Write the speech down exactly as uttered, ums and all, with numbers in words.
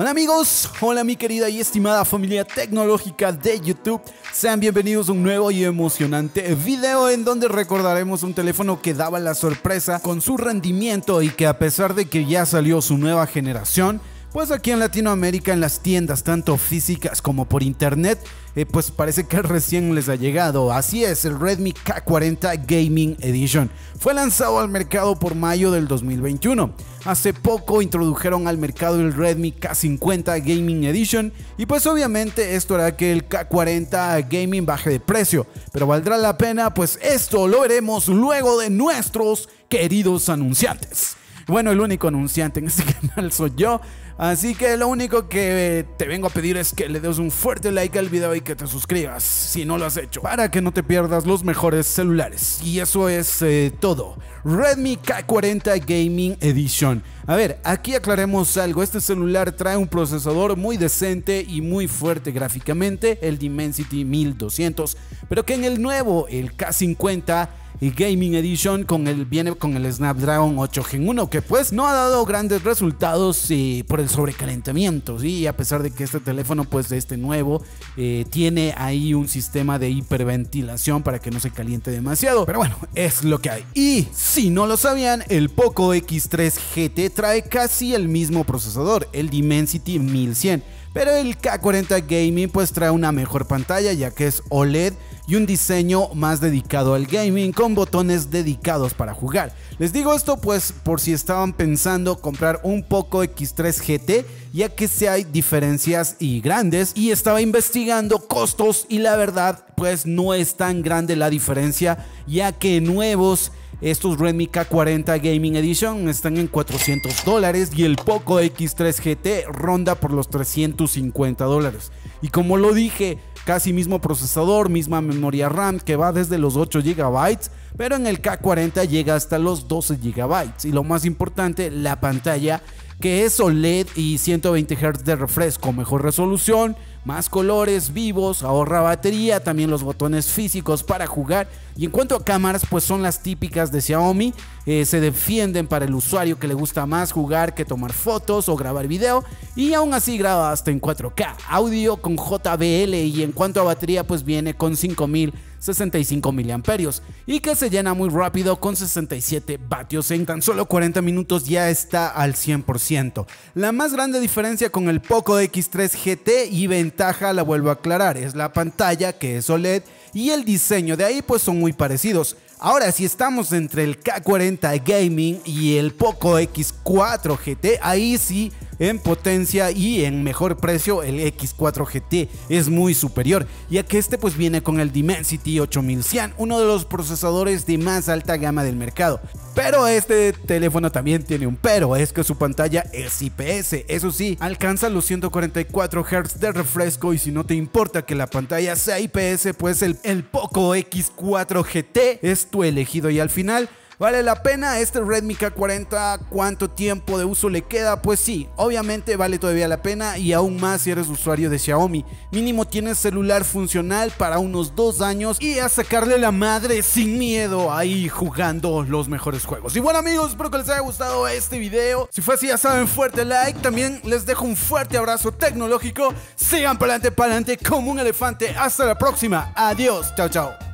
Hola amigos, hola mi querida y estimada familia tecnológica de YouTube. Sean bienvenidos a un nuevo y emocionante video en donde recordaremos un teléfono que daba la sorpresa con su rendimiento y que a pesar de que ya salió su nueva generación, pues aquí en Latinoamérica en las tiendas tanto físicas como por internet, eh, pues parece que recién les ha llegado. Así es, el Redmi K cuarenta Gaming Edition fue lanzado al mercado por mayo del dos mil veintiuno. Hace poco introdujeron al mercado el Redmi K cincuenta Gaming Edition y pues obviamente esto hará que el K cuarenta Gaming baje de precio, pero valdrá la pena, pues esto lo veremos luego de nuestros queridos anunciantes. Bueno, el único anunciante en este canal soy yo, así que lo único que te vengo a pedir es que le des un fuerte like al video y que te suscribas si no lo has hecho, para que no te pierdas los mejores celulares. Y eso es eh, todo. Redmi K cuarenta Gaming Edition. A ver, aquí aclaremos algo. Este celular trae un procesador muy decente y muy fuerte gráficamente, el Dimensity mil doscientos, pero que en el nuevo, el K cincuenta y Gaming Edition con el, viene con el Snapdragon ocho gen uno, que pues no ha dado grandes resultados eh, por el sobrecalentamiento, ¿sí? A pesar de que este teléfono, pues de este nuevo, eh, tiene ahí un sistema de hiperventilación para que no se caliente demasiado, pero bueno, es lo que hay. Y si no lo sabían, el Poco X tres G T trae casi el mismo procesador, el Dimensity mil cien, pero el K cuarenta Gaming pues trae una mejor pantalla, ya que es O L E D y un diseño más dedicado al gaming con botones dedicados para jugar. Les digo esto pues por si estaban pensando comprar un Poco X tres G T, ya que sí hay diferencias y grandes, y estaba investigando costos y la verdad pues no es tan grande la diferencia, ya que nuevos estos Redmi K cuarenta Gaming Edition están en cuatrocientos dólares y el Poco X tres G T ronda por los trescientos cincuenta dólares. Y como lo dije, casi mismo procesador, misma memoria RAM que va desde los ocho gigabytes, pero en el K cuarenta llega hasta los doce gigabytes. Y lo más importante, la pantalla, que es O L E D y ciento veinte hertz de refresco, mejor resolución, más colores vivos, ahorra batería, también los botones físicos para jugar. Y en cuanto a cámaras, pues son las típicas de Xiaomi, eh, se defienden para el usuario que le gusta más jugar que tomar fotos o grabar video, y aún así graba hasta en cuatro K, audio con J B L, y en cuanto a batería pues viene con cinco mil sesenta y cinco miliamperios y que se llena muy rápido con sesenta y siete vatios. En tan solo cuarenta minutos ya está al cien por ciento. La más grande diferencia con el Poco X tres G T, y ventaja la vuelvo a aclarar, es la pantalla, que es O L E D, y el diseño. De ahí pues son muy parecidos. Ahora, si estamos entre el K cuarenta Gaming y el Poco X cuatro G T, ahí sí, en potencia y en mejor precio, el X cuatro G T es muy superior, ya que este pues viene con el Dimensity ocho mil cien, uno de los procesadores de más alta gama del mercado. Pero este teléfono también tiene un pero, es que su pantalla es I P S. Eso sí, alcanza los ciento cuarenta y cuatro hertz de refresco, y si no te importa que la pantalla sea I P S, pues el, el Poco X cuatro G T es tu elegido. Y al final, ¿vale la pena este Redmi K cuarenta? ¿Cuánto tiempo de uso le queda? Pues sí, obviamente vale todavía la pena, y aún más si eres usuario de Xiaomi. Mínimo tienes celular funcional para unos dos años y a sacarle la madre sin miedo ahí jugando los mejores juegos. Y bueno amigos, espero que les haya gustado este video. Si fue así, ya saben, fuerte like. También les dejo un fuerte abrazo tecnológico. Sigan para adelante, para adelante como un elefante. Hasta la próxima. Adiós. Chao, chao.